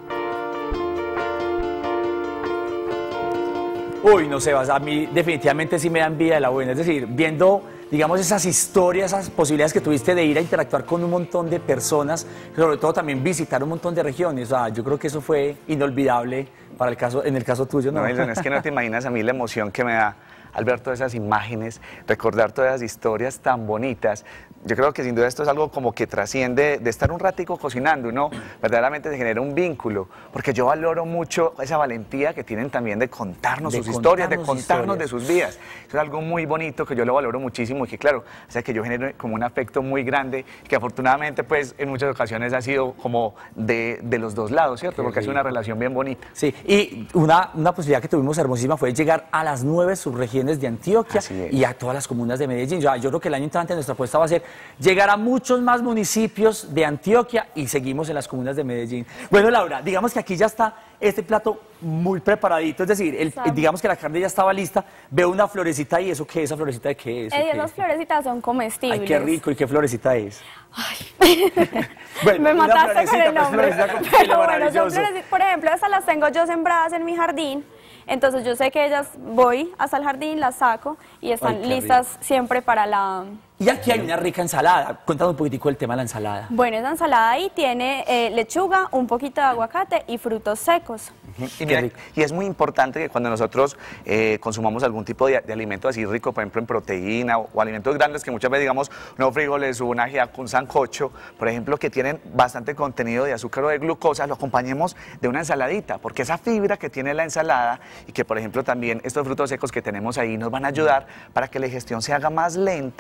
Uy, no, Sebas, a mí definitivamente sí me dan vida de la buena, es decir, viendo, digamos, esas historias, esas posibilidades que tuviste de ir a interactuar con un montón de personas, sobre todo también visitar un montón de regiones, o sea, yo creo que eso fue inolvidable para en el caso tuyo, ¿no? No, Wilson, es que no te imaginas a mí la emoción que me da al ver todas esas imágenes, recordar todas esas historias tan bonitas. Yo creo que sin duda esto es algo como que trasciende de estar un ratico cocinando, ¿no? Verdaderamente se genera un vínculo, porque yo valoro mucho esa valentía que tienen también de contarnos sus historias, de contarnos de sus vidas. Eso es algo muy bonito que yo lo valoro muchísimo y que claro, hace que yo genere como un afecto muy grande, que afortunadamente pues en muchas ocasiones ha sido como de los dos lados, ¿cierto? Porque ha sido una relación bien bonita. Sí, y una posibilidad que tuvimos hermosísima fue llegar a las 9 subregiones de Antioquia y a todas las comunas de Medellín. Yo creo que el año entrante nuestra apuesta va a ser llegar a muchos más municipios de Antioquia y seguimos en las comunas de Medellín. Bueno, Laura, digamos que aquí ya está este plato muy preparadito, es decir, digamos que la carne ya estaba lista, veo una florecita y ¿eso qué es? ¿Esa florecita de qué es? Esas florecitas son comestibles. Ay, qué rico, ¿y qué florecita es? Bueno, me mataste con el nombre. Pero bueno, son florecitas, por ejemplo, estas las tengo yo sembradas en mi jardín. Entonces yo sé que ellas voy hasta el jardín, las saco y están listas siempre para la... Y aquí hay una rica ensalada. Cuéntame un poquitico el tema de la ensalada. Bueno, esa ensalada ahí tiene lechuga, un poquito de aguacate y frutos secos. Y, mira, y es muy importante que cuando nosotros consumamos algún tipo de alimento así rico, por ejemplo en proteína o alimentos grandes que muchas veces digamos unos frijoles o un ajiaco, un sancocho, por ejemplo, que tienen bastante contenido de azúcar o de glucosa, lo acompañemos de una ensaladita, porque esa fibra que tiene la ensalada y que por ejemplo también estos frutos secos que tenemos ahí nos van a ayudar para que la digestión se haga más lenta. Entonces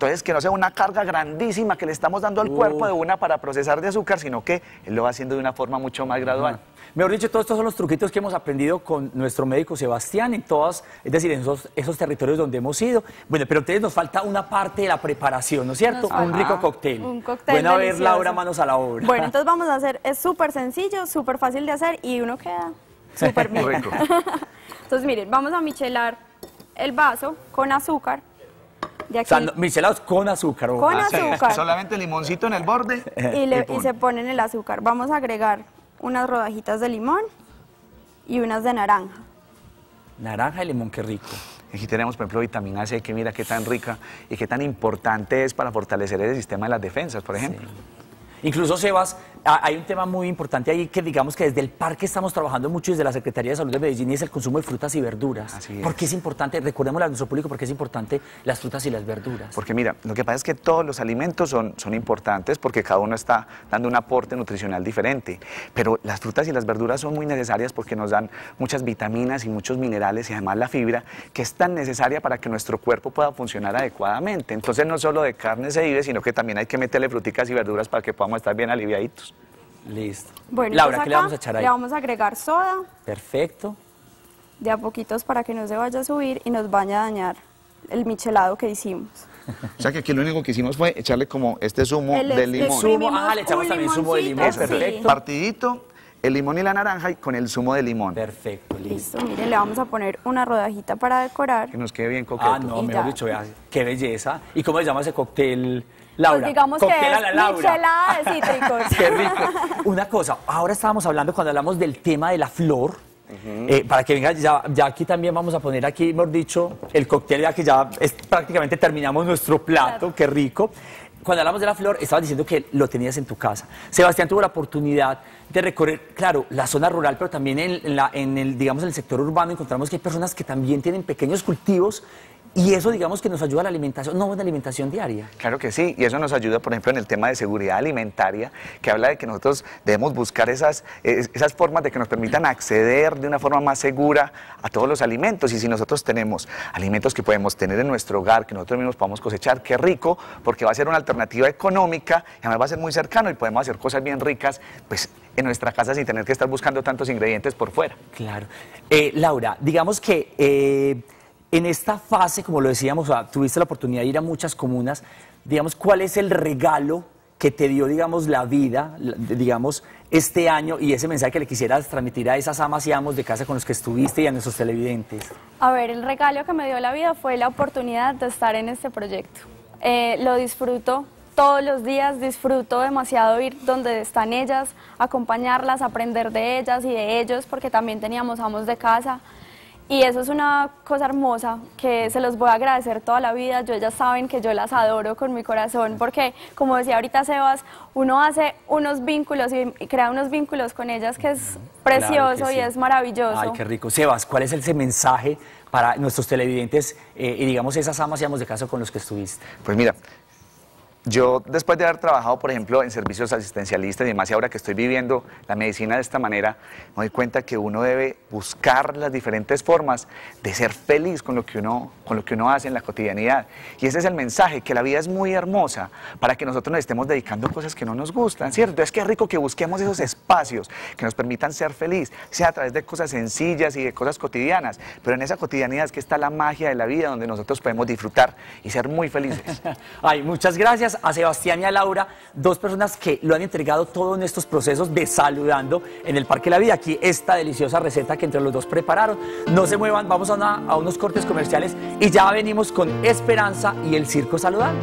Entonces, que no sea una carga grandísima que le estamos dando al cuerpo de una para procesar de azúcar, sino que él lo va haciendo de una forma mucho más gradual. Mejor dicho, todos estos son los truquitos que hemos aprendido con nuestro médico Sebastián en todas, es decir, en esos territorios donde hemos ido. Bueno, pero entonces nos falta una parte de la preparación, ¿no es cierto? Un rico cóctel. Un cóctel Bueno, a ver, delicioso. Laura, manos a la obra. Bueno, entonces vamos a hacer, es súper sencillo, súper fácil de hacer y uno queda súper bien. Rico. Entonces, miren, vamos a michelar el vaso con azúcar. De O aquí, sea, michelados con azúcar. Con azúcar. Solamente limoncito en el borde. y se ponen el azúcar. Vamos a agregar unas rodajitas de limón y unas de naranja. Naranja y limón, qué rico. Aquí tenemos, por ejemplo, vitamina C, que mira qué tan rica y qué tan importante es para fortalecer el sistema de las defensas, por ejemplo. Incluso, Sebas, hay un tema muy importante ahí que digamos que desde el parque estamos trabajando mucho desde la Secretaría de Salud de Medellín y es el consumo de frutas y verduras. Así es. ¿Por qué es importante? Recordémosle a nuestro público por qué es importante las frutas y las verduras. Porque mira, lo que pasa es que todos los alimentos son importantes porque cada uno está dando un aporte nutricional diferente, pero las frutas y las verduras son muy necesarias porque nos dan muchas vitaminas y muchos minerales y además la fibra que es tan necesaria para que nuestro cuerpo pueda funcionar adecuadamente. Entonces no solo de carne se vive, sino que también hay que meterle fruticas y verduras para que podamos estar bien aliviaditos. Listo. Bueno, Laura, entonces ¿qué le vamos a echar ahí? Le vamos a agregar soda, Perfecto. de a poquitos para que no se vaya a subir y nos vaya a dañar el michelado que hicimos. O sea que aquí lo único que hicimos fue echarle como este zumo El- de el limón. zumo, le echamos un también zumo de limón, limoncito, perfecto. Partidito, el limón y la naranja y con el zumo de limón. Perfecto, listo. Listo, miren, le vamos a poner una rodajita para decorar. Que nos quede bien coqueto. Ah, no, Y mejor ya. dicho, vea, qué belleza. ¿Y cómo se llama ese cóctel, Laura? Pues digamos que Cóctel a es la Laura. michelada de cítricos. Qué rico. Una cosa, ahora estábamos hablando cuando hablamos del tema de la flor. Para que venga, ya aquí también vamos a poner aquí, mejor dicho, el cóctel, ya que ya prácticamente terminamos nuestro plato, qué rico. Cuando hablamos de la flor, estabas diciendo que lo tenías en tu casa. Sebastián tuvo la oportunidad de recorrer, claro, la zona rural, pero también en el sector urbano encontramos que hay personas que también tienen pequeños cultivos y eso, digamos, que nos ayuda a la alimentación, una buena alimentación diaria. Claro que sí, y eso nos ayuda, por ejemplo, en el tema de seguridad alimentaria, que habla de que nosotros debemos buscar esas formas de que nos permitan acceder de una forma más segura a todos los alimentos. Y si nosotros tenemos alimentos que podemos tener en nuestro hogar, que nosotros mismos podamos cosechar, qué rico, porque va a ser una alternativa económica, y además va a ser muy cercano y podemos hacer cosas bien ricas, pues en nuestra casa sin tener que estar buscando tantos ingredientes por fuera. Claro. Laura, digamos que en esta fase, como lo decíamos, tuviste la oportunidad de ir a muchas comunas, digamos, ¿cuál es el regalo que te dio, digamos, la vida, digamos, este año y ese mensaje que le quisieras transmitir a esas amas y amos de casa con los que estuviste y a nuestros televidentes? A ver, el regalo que me dio la vida fue la oportunidad de estar en este proyecto. Lo disfruto todos los días, disfruto demasiado ir donde están ellas, acompañarlas, aprender de ellas y de ellos, porque también teníamos amos de casa. Y eso es una cosa hermosa que se los voy a agradecer toda la vida. Ellas saben que yo las adoro con mi corazón porque, como decía ahorita Sebas, uno hace unos vínculos y crea unos vínculos con ellas que es precioso. Claro que sí. Y es maravilloso. Ay, qué rico. Sebas, ¿cuál es ese mensaje para nuestros televidentes y digamos esas amas y amos de casa con los que estuviste? Pues mira, yo después de haber trabajado, por ejemplo, en servicios asistencialistas y demás, y ahora que estoy viviendo la medicina de esta manera, me doy cuenta que uno debe buscar las diferentes formas de ser feliz con lo que uno hace en la cotidianidad. Y ese es el mensaje, que la vida es muy hermosa para que nosotros nos estemos dedicando a cosas que no nos gustan, ¿cierto? Entonces, qué rico que busquemos esos espacios que nos permitan ser feliz, sea a través de cosas sencillas y de cosas cotidianas, pero en esa cotidianidad es que está la magia de la vida, donde nosotros podemos disfrutar y ser muy felices. Ay, muchas gracias a Sebastián y a Laura, dos personas que lo han entregado todo en estos procesos de Saludando en el Parque La Vida. Aquí esta deliciosa receta que entre los dos prepararon. No se muevan, vamos a unos cortes comerciales y ya venimos con Esperanza y el Circo Saludando.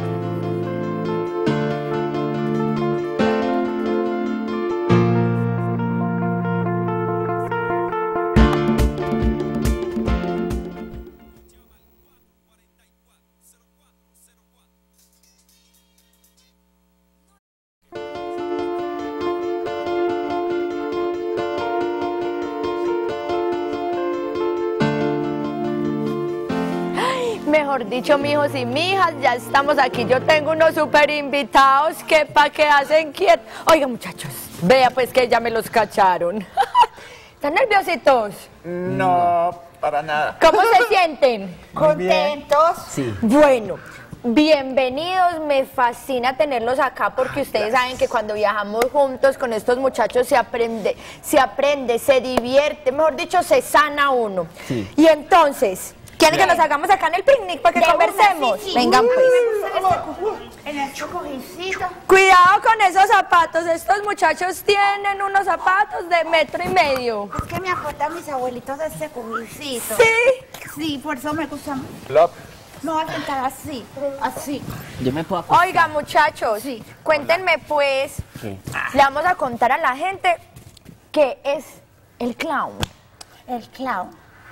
Mejor dicho, mijos y mijas, ya estamos aquí. Yo tengo unos super invitados que pa' que hacen quietos. Oiga, muchachos, vea pues que ya me los cacharon. ¿Están nerviositos? No, para nada. ¿Cómo se sienten? Muy bien. ¿Contentos? Sí. Bueno, Bienvenidos, me fascina tenerlos acá porque ustedes saben que cuando viajamos juntos con estos muchachos se aprende, se divierte, mejor dicho, se sana uno. Sí. Y entonces, ¿quieren que nos hagamos acá en el picnic para que conversemos? Sí, sí. Vengan pues. En el cojincito. Cuidado con esos zapatos, estos muchachos tienen unos zapatos de 1,5 metros. Es que me acuerdan mis abuelitos de ese cojincito. Sí. Sí, por eso me gusta. Me voy a sentar así, así. Yo me puedo acostar. Oiga, muchachos, cuéntenme pues, ¿Qué? le vamos a contar a la gente qué es el clown. El clown.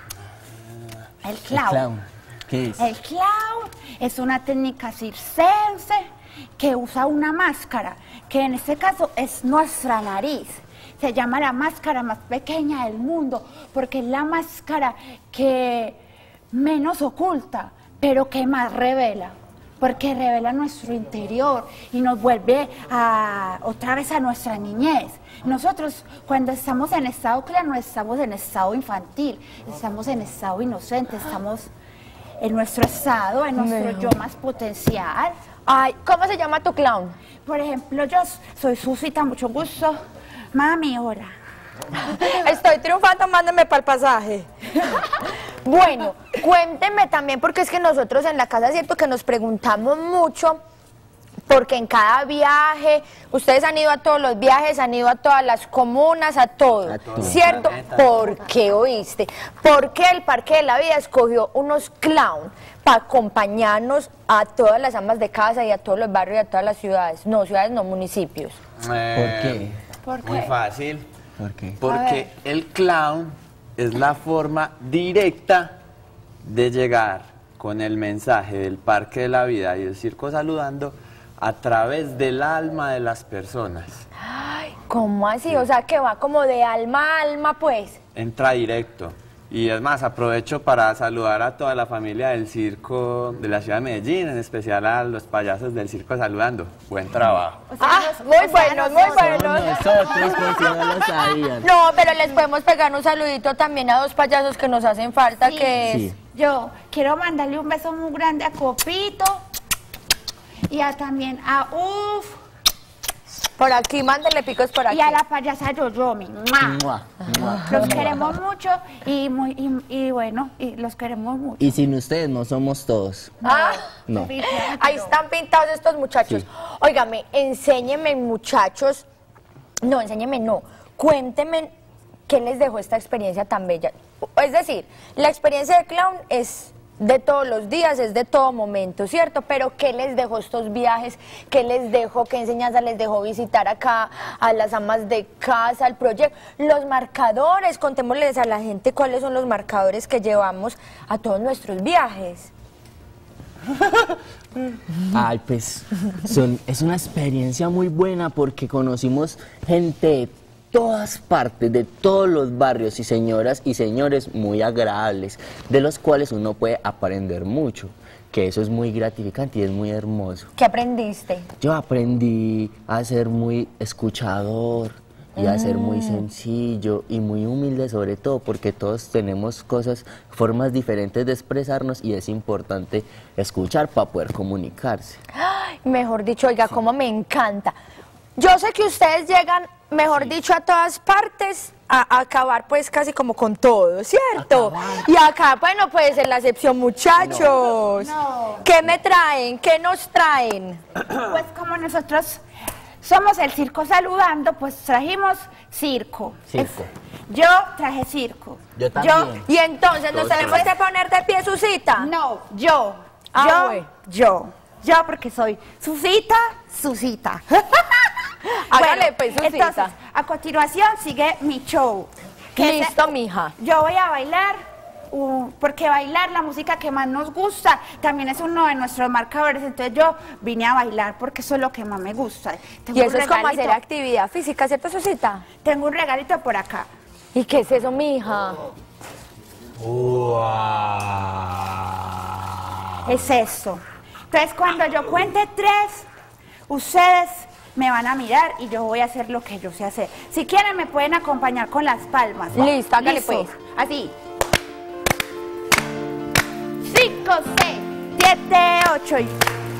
El El clown. clown. ¿Qué es? El clown es una técnica circense que usa una máscara, que en este caso es nuestra nariz. Se llama la máscara más pequeña del mundo, porque es la máscara que menos oculta, pero que más revela, porque revela nuestro interior y nos vuelve otra vez a nuestra niñez. Nosotros cuando estamos en estado clown no estamos en estado infantil, estamos en estado inocente, estamos en nuestro estado, en nuestro yo más potencial. Ay, ¿cómo se llama tu clown? Por ejemplo, yo soy Susita, mucho gusto. Mami, hola. Estoy triunfando, mándenme para el pasaje. Bueno, cuéntenme también, porque es que nosotros en la casa es cierto que nos preguntamos mucho, porque en cada viaje, ustedes han ido a todos los viajes, han ido a todas las comunas, a todo, ¿cierto? ¿Por qué oíste? ¿Por qué el Parque de la Vida escogió unos clown para acompañarnos a todas las amas de casa y a todos los barrios y a todas las ciudades? No, ciudades no, municipios. ¿Por qué? Muy fácil. ¿Por qué? Porque el clown es la forma directa de llegar con el mensaje del Parque de la Vida y el Circo Saludando a través del alma de las personas. Ay, ¿cómo así? O sea, que va como de alma a alma, pues. Entra directo. Y es más, aprovecho para saludar a toda la familia del circo de la ciudad de Medellín, en especial a los payasos del Circo Saludando. Buen trabajo. Muy buenos, muy buenos. Nosotros, por si no lo sabían. No, pero les podemos pegar un saludito también a 2 payasos que nos hacen falta, que es... Yo quiero mandarle un beso muy grande a Copito y también a Uf. Por aquí, mándenle picos por aquí. Y a la payasa Yoyomi. Los queremos mucho y bueno, y los queremos mucho. Y sin ustedes no somos todos. No. Ahí están pintados estos muchachos. Sí. Óigame, enséñenme, muchachos. No, enséñenme, no. Cuéntenme qué les dejó esta experiencia tan bella. Es decir, la experiencia de clown es de todos los días, es de todo momento, ¿cierto? Pero ¿qué les dejó estos viajes? ¿Qué les dejó? ¿Qué enseñanza les dejó visitar acá a las amas de casa, al proyecto? Los marcadores, contémosles a la gente cuáles son los marcadores que llevamos a todos nuestros viajes. Ay, pues es una experiencia muy buena porque conocimos gente de todas partes, de todos los barrios y señoras y señores muy agradables, de los cuales uno puede aprender mucho, que eso es muy gratificante y es muy hermoso. ¿Qué aprendiste? Yo aprendí a ser muy escuchador y a ser muy sencillo y muy humilde sobre todo, porque todos tenemos formas diferentes de expresarnos y es importante escuchar para poder comunicarse. Ay, mejor dicho, oiga, cómo me encanta. Yo sé que ustedes llegan, mejor dicho, a todas partes a acabar pues casi como con todo, ¿cierto? Y acá, bueno, pues en la excepción, muchachos. No. ¿Qué me traen? ¿Qué nos traen? Pues como nosotros somos el Circo Saludando, pues trajimos circo. Yo traje circo. Yo también. Y entonces, ¿nos tenemos que poner de pie, Susita? No, yo. Yo, porque soy Susita. Hágale, pues, Susita. Entonces, a continuación sigue mi show. Listo, mija. Yo voy a bailar, porque bailar, la música que más nos gusta, también es uno de nuestros marcadores. Entonces yo vine a bailar porque eso es lo que más me gusta. Y eso es como hacer actividad física, ¿cierto, Susita? Tengo un regalito por acá. ¿Y qué es eso, mija? Es esto. Entonces cuando yo cuente 3, ustedes me van a mirar y yo voy a hacer lo que yo sé hacer. Si quieren me pueden acompañar con las palmas. Listo, hágale pues. Así. 5, 6, 10, 7, 8 y...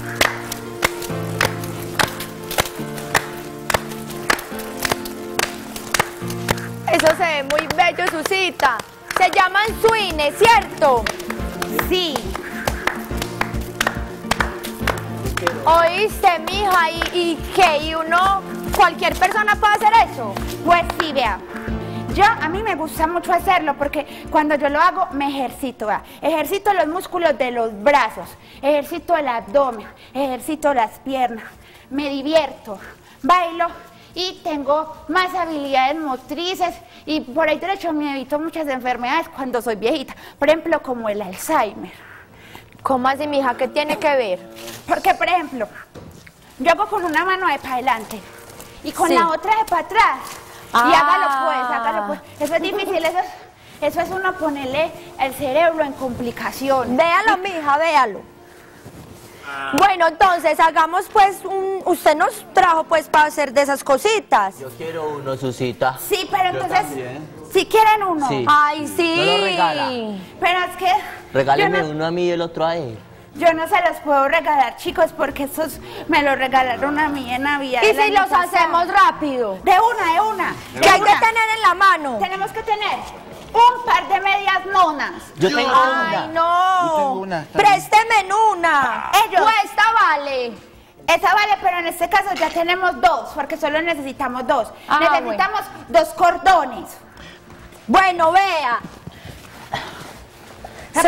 Eso se ve muy bello, Susita. Se llaman swings, ¿cierto? Sí. ¿Oíste, mija? ¿Y qué? ¿Y uno, cualquier persona puede hacer eso? Pues sí, vea. A mí me gusta mucho hacerlo porque cuando yo lo hago me ejercito, ¿verdad? Ejercito los músculos de los brazos, ejercito el abdomen, ejercito las piernas, me divierto, bailo y tengo más habilidades motrices y por ahí derecho me evito muchas enfermedades cuando soy viejita, por ejemplo como el Alzheimer. ¿Cómo así, mija? ¿Qué tiene que ver? Porque, por ejemplo, yo hago con una mano de para adelante y con la otra de para atrás. Y hágalo pues. Eso es difícil, eso es uno ponerle el cerebro en complicación. Véalo, mija, véalo. Bueno, entonces, hagamos pues usted nos trajo pues para hacer de esas cositas. Yo quiero uno, Susita. Sí, pero entonces, si quieren uno. Sí. Ay, sí. ¿No lo regala? Pero es que... Regáleme uno a mí y el otro a él. Yo no se los puedo regalar, chicos, porque estos me los regalaron a mí en Navidad. ¿Y si los hacemos rápido? De una. ¿Qué hay que tener en la mano? Tenemos que tener un par de medias monas. Yo tengo una. Ay, no. Yo tengo una. Présteme una. Ellos. O esta vale. Esa vale, pero en este caso ya tenemos dos, porque solo necesitamos dos. Necesitamos dos cordones. Bueno, vea. Eso.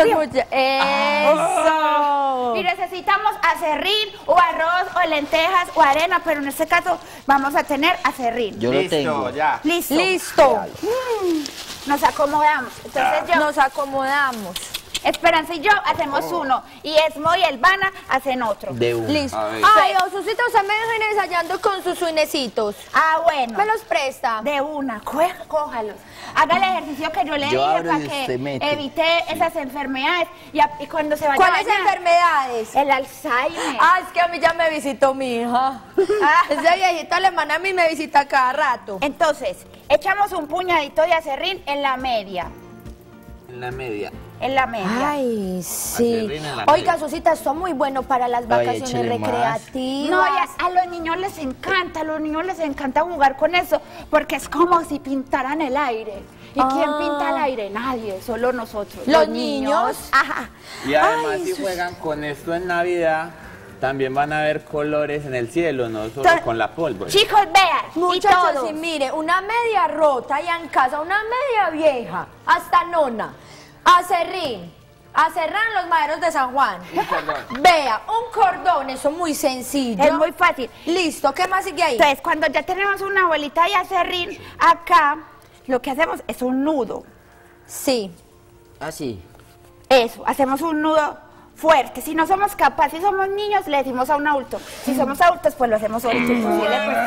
Y necesitamos acerrín o arroz o lentejas o arena, pero en este caso vamos a tener acerrín. Yo lo tengo. Ya. Listo. Nos acomodamos. Entonces Nos acomodamos. Esperanza y yo hacemos uno y Esmo y Elvana hacen otro. De uno. Listo. Ay, Susita, usted me deja ensayando con sus suinecitos. Ah, bueno. ¿Me los presta? De una, cójalos. Haga el ejercicio que yo le dije para que evite esas enfermedades. Y cuando se vaya ¿Cuáles enfermedades? El Alzheimer. Ah, es que a mí ya me visitó mi hija. Ese viejito alemán a mí me visita cada rato. Entonces, echamos un puñadito de acerrín en la media. En la media. En la media. Ay, sí. Acerrín en la Oiga, media. Susita, esto es muy bueno para las vacaciones échele más. recreativas. No, a los niños les encanta jugar con eso, porque es como si pintaran el aire. ¿Y quién pinta el aire? Nadie, solo nosotros. ¿Los niños? Ajá. Y además si juegan con esto en Navidad, también van a ver colores en el cielo, no solo con la pólvora. Chicos, vean, Muchachos, y mire, una media rota ya en casa, una media vieja, hasta nona, acerrín, acerran los maderos de San Juan. Vea, un cordón, eso es muy sencillo. Es muy fácil. Listo, ¿qué más sigue ahí? Entonces, cuando ya tenemos una bolita de acerrín, acá lo que hacemos es un nudo. Sí. Así. Eso, hacemos un nudo fuerte. Si no somos capaces, si somos niños, le decimos a un adulto. Si somos adultos, pues lo hacemos ahorita. Imposible, pues.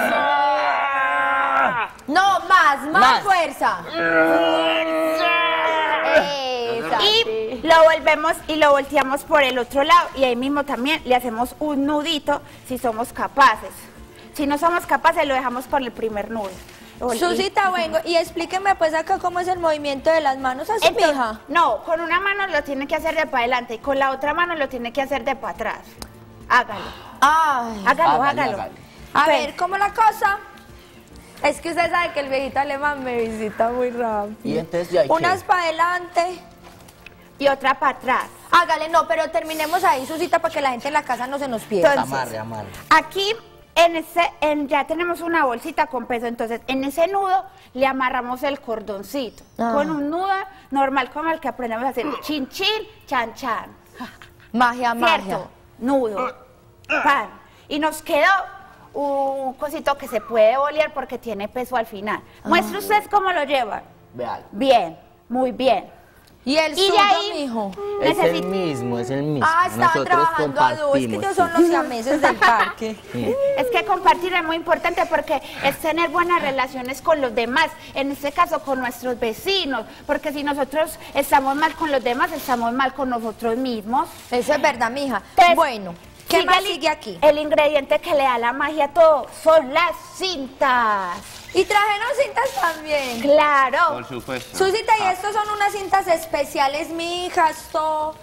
No, más fuerza. Y lo volvemos y lo volteamos por el otro lado y ahí mismo también le hacemos un nudito si somos capaces. Si no somos capaces, lo dejamos por el primer nudo. Susita, vengo y explíqueme pues acá cómo es el movimiento de las manos así, Entonces, mija. no, con una mano lo tiene que hacer de para adelante y con la otra mano lo tiene que hacer de para atrás. Hágalo. Ay, Hágalo. A ver, ¿cómo la cosa? Es que usted sabe que el viejito alemán me visita muy rápido. Y entonces ya hay Unas para adelante y otra para atrás. Hágale, no, pero terminemos ahí, Susita, para que la gente en la casa no se nos pierda. Entonces, amarre. Aquí ya tenemos una bolsita con peso, entonces en ese nudo le amarramos el cordoncito con un nudo normal como el que aprendemos a hacer chin chin, chan chan. Magia, ¿cierto? magia. Nudo, pan. Y nos quedó un cosito que se puede bolear porque tiene peso al final. Muestre usted cómo lo lleva. Vean. Bien, muy bien. ¿Y el de suyo, ahí, mijo? Es el mismo. Ah, estaban trabajando a dúo. Es que ellos son los siameses del parque. Es que compartir es muy importante porque es tener buenas relaciones con los demás, en este caso con nuestros vecinos, porque si nosotros estamos mal con los demás, estamos mal con nosotros mismos. Eso es verdad, mija. Entonces, bueno, ¿qué más sigue aquí? El ingrediente que le da la magia a todo son las cintas. Y trajeron cintas también. Claro. Por supuesto. Susita, y estos son unas cintas especiales, mija, esto...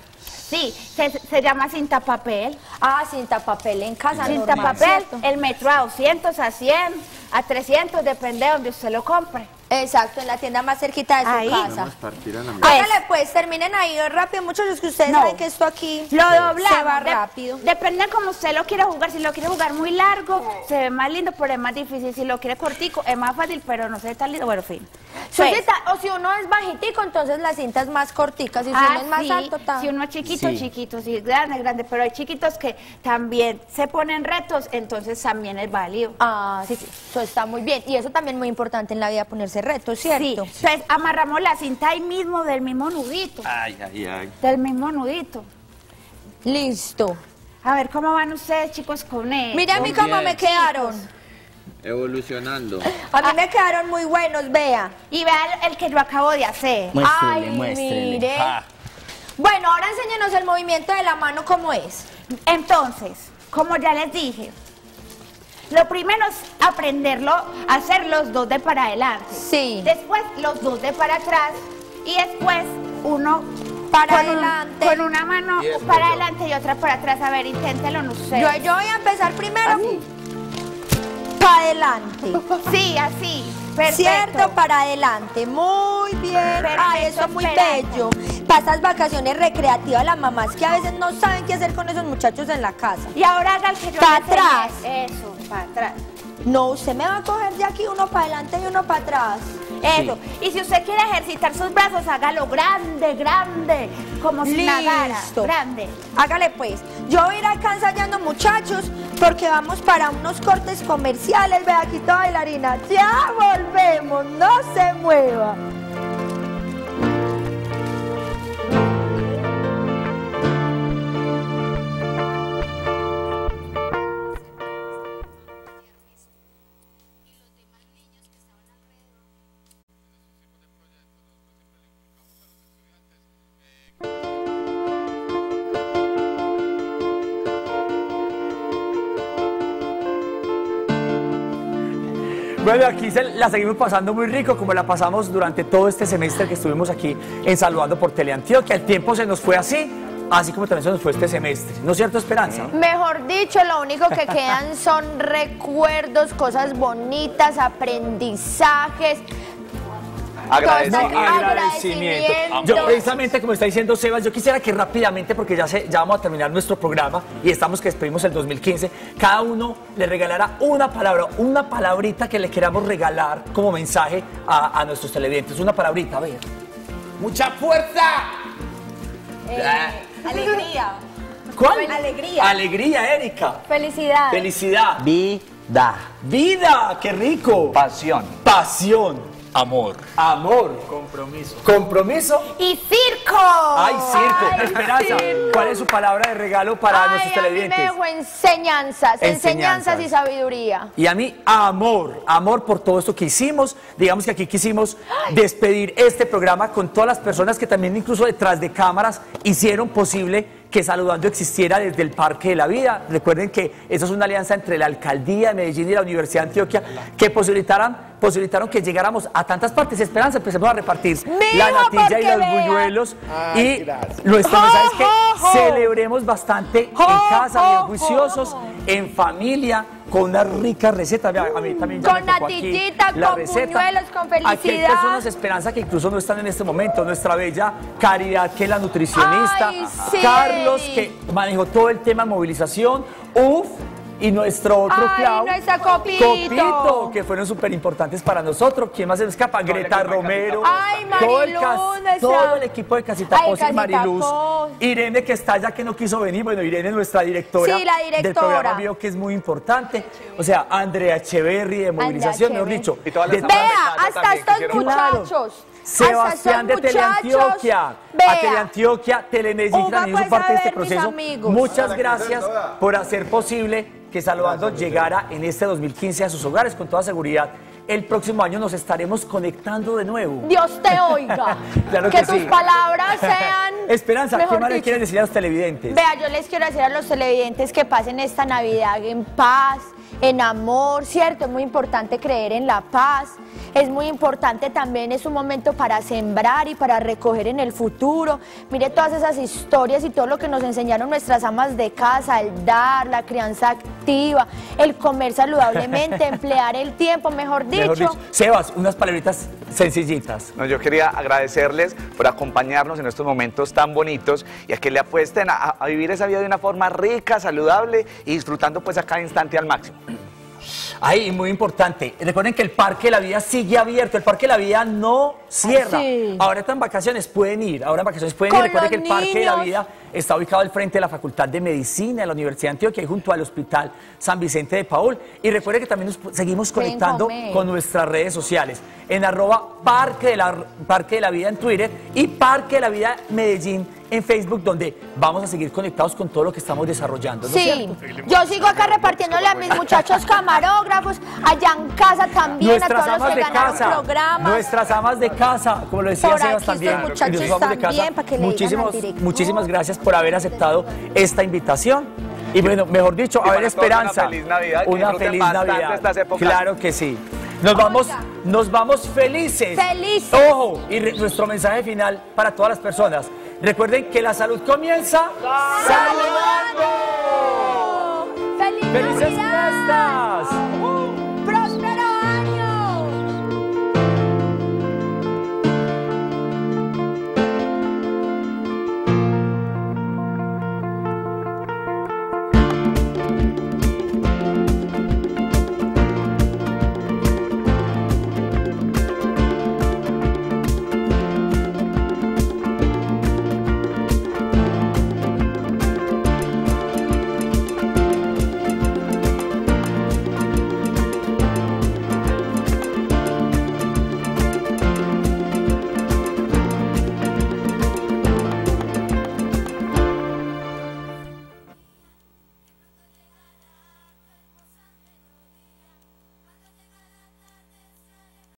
Sí, se llama cinta papel. Ah, cinta papel en casa. Cinta normal, papel, ¿cierto? el metro a 200, a 100, a 300, depende de donde usted lo compre. Exacto, en la tienda más cerquita de su Ahí. casa. Vamos a partir a la Hágale pues, terminen ahí rápido, muchachos, que ustedes saben que esto aquí Lo doblamos. se va rápido. Depende de cómo usted lo quiere jugar. Si lo quiere jugar muy largo, se ve más lindo, pero es más difícil. Si lo quiere cortico, es más fácil, pero no se ve tan lindo. Bueno, fin. Susita, o si uno es bajitico, entonces la cinta es más cortica. Si uno es más sí. alto, también. Si uno es chiquito, Sí. chiquito. Si es grande, grande. Pero hay chiquitos que también se ponen retos, entonces también es válido. Ah, sí, eso está muy bien. Y eso también es muy importante en la vida, ponerse retos, ¿cierto? Sí. Entonces amarramos la cinta ahí mismo, del mismo nudito. Ay, ay, ay. Del mismo nudito. Listo. A ver, ¿cómo van ustedes, chicos, con él? Mira a mí cómo me quedaron. Evolucionando. A mí me quedaron muy buenos, vea. Y vean el que yo acabo de hacer. Muéstrele, Ay, muéstrele. mire. Ah. Bueno, ahora enséñenos el movimiento de la mano, ¿cómo es? Entonces, como ya les dije, lo primero es aprenderlo, hacer los dos de para adelante. Sí. Después los dos de para atrás y después uno Para con adelante. con una mano Y después para yo. adelante y otra para atrás. A ver, inténtelo no sé. Yo voy a empezar primero. Para adelante. Sí, así. Perfecto. Cierto, para adelante. Muy bien. Perfecto, Ay, eso es muy Esperanza. bello. Para estas vacaciones recreativas, las mamás que a veces no saben qué hacer con esos muchachos en la casa. Y ahora haga el que yo Pa' le enseñé. atrás. Eso, para atrás. No, usted me va a coger de aquí uno para adelante y uno para atrás. Eso. Y si usted quiere ejercitar sus brazos, hágalo grande, grande. Como si nadara. Listo. Grande. Hágale pues. Yo voy a ir acá ensayando, muchachos, porque vamos para unos cortes comerciales. Ve aquí toda bailarina. Ya volvemos, no se mueva. Bueno, aquí la seguimos pasando muy rico, como la pasamos durante todo este semestre que estuvimos aquí en Saludando por Teleantioquia. El tiempo se nos fue así como también se nos fue este semestre. ¿No es cierto, Esperanza? Mejor dicho, lo único que quedan son recuerdos, cosas bonitas, aprendizajes. Agradecimiento. Yo precisamente, como está diciendo Sebas, yo quisiera que rápidamente, porque ya vamos a terminar nuestro programa y estamos que despedimos el 2015, cada uno le regalara una palabra, una palabrita que le queramos regalar como mensaje a nuestros televidentes. Una palabrita, a ver. ¡Mucha fuerza! Alegría. ¿Cuál? Alegría. Alegría, Erika. Felicidad. Felicidad. Vida. Vida, qué rico. Pasión. Pasión. Amor. Amor. Compromiso. Compromiso. Y circo. ¡Ay, circo! Ay, Esperanza, circo. ¿cuál es su palabra de regalo para nuestros Ay, a mí me televidentes? dejó enseñanzas Enseñanzas. y sabiduría. Y a mí, amor, amor por todo esto que hicimos. Digamos que aquí quisimos despedir este programa con todas las personas que también incluso detrás de cámaras hicieron posible que Saludando existiera desde el Parque de la Vida. Recuerden que esa es una alianza entre la Alcaldía de Medellín y la Universidad de Antioquia que posibilitaron que llegáramos a tantas partes. Esperanza, empecemos a repartir la natilla y los buñuelos. Y nuestro mensaje es que celebremos bastante en casa, bien juiciosos, en familia, con una rica receta. A mí también ya Con me tocó aquí natillita, la con receta. buñuelos, con Aquí hay felicidad. personas, Esperanza, que incluso no están en este momento. Nuestra bella Caridad, que es la nutricionista. Ay, sí. Carlos, que manejó todo el tema de movilización. Y nuestro otro Ay, Clau, nuestra Copito. que fueron súper importantes para nosotros. ¿Quién más se me escapa? Greta Romero. Ay, todo el, Mariluz, nuestra- todo el equipo de Casita Ay, Pos y Casita Mariluz. Pos. Irene, que está allá, que no quiso venir. Bueno, Irene, nuestra directora, Sí, la directora. del programa Bio, que es muy importante. O sea, Andrea Echeverry de movilización, mejor Echeverry. dicho. Y todas las de amas Vea, de casa hasta también estos quisieron- muchachos. Sebastián de Hasta estos Teleantioquia, muchachos. a Vea. Teleantioquia, Telemedellín, que Uva, también hizo pues, parte de a este ver, mis proceso. amigos. Muchas gracias por hacer posible que Saludando llegara en este 2015 a sus hogares. Con toda seguridad, el próximo año nos estaremos conectando de nuevo. Dios te oiga. Claro que que tus sí. palabras sean. Esperanza, ¿qué mejor más le dicho. quieres decir a los televidentes? Vea, yo les quiero decir a los televidentes que pasen esta Navidad en paz, en amor, ¿cierto? Es muy importante creer en la paz. es muy importante también, es un momento para sembrar y para recoger en el futuro. Mire todas esas historias y todo lo que nos enseñaron nuestras amas de casa, el dar, la crianza activa, el comer saludablemente, emplear el tiempo, mejor dicho. Sebas, unas palabritas sencillitas. No, yo quería agradecerles por acompañarnos en estos momentos tan bonitos y a que le apuesten a vivir esa vida de una forma rica, saludable y disfrutando pues a cada instante al máximo. Ay, muy importante, recuerden que el Parque de la Vida sigue abierto, el Parque de la Vida no cierra. Sí. Ahora en vacaciones pueden ir, recuerden que el Parque de la Vida está ubicado al frente de la Facultad de Medicina de la Universidad de Antioquia y junto al Hospital San Vicente de Paul. Y recuerden que también nos seguimos conectando con nuestras redes sociales, en @Parque de la Vida en Twitter y Parque de la Vida Medellín en Facebook, donde vamos a seguir conectados con todo lo que estamos desarrollando, ¿no es Sí, cierto? yo sigo acá repartiéndole a mis muchachos camarógrafos, allá en casa también, a todos los que ganaron programas. Nuestras amas de casa, como lo decía Por Sebas aquí también. estos muchachos y nuestros amas de también, para que le digan al director. muchísimas gracias por haber aceptado esta invitación. Y bueno, mejor dicho, a ver, esperanza. Una feliz Navidad. que Una disfruten feliz bastante Navidad. estas épocas. Claro que sí. Nos vamos felices. Felices. Ojo, y nuestro mensaje final para todas las personas. Recuerden que la salud comienza ¡Saludando! ¡Feliz ¡Felices Navidad! fiestas!